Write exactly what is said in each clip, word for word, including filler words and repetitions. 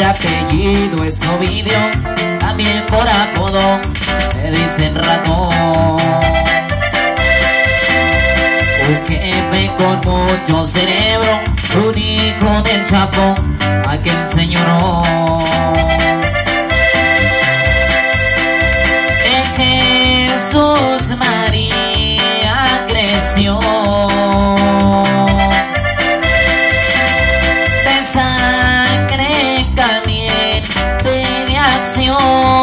de apellido es Ovidio, también por apodo le dicen ratón. Un jefe con mucho cerebro, un hijo del Chapo, aquel señor. En Jesús María creció, de sangre caliente de acción.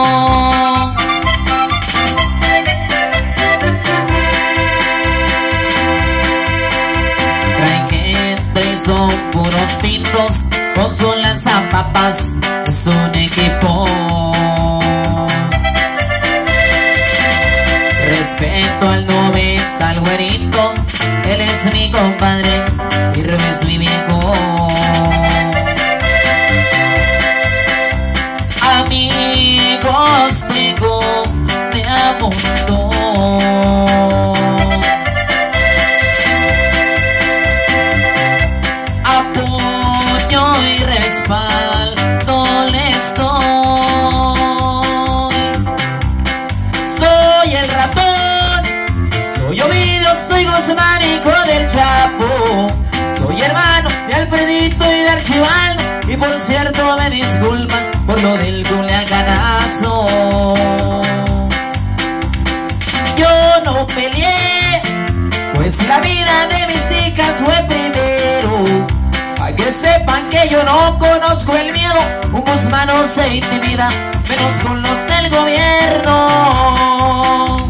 Traen gente y son puros pintos, con su lanzapapas es un equipo. Respeto al noventa, al güerito, él es mi compadre y Rubén es mi viejo. Amigos tengo de a montón, apoyo y respaldo les doy. Soy el ratón, soy Ovidio, soy Guzmán, hijo del Chapo. Soy hermano de Alfredito y de Archibaldo, y por cierto me disculpan por lo del culiacanazo. Yo no peleé, pues la vida de mis hijas fue primero. Pa' que sepan que yo no conozco el miedo, un Guzmán no se intimida, menos con los del gobierno.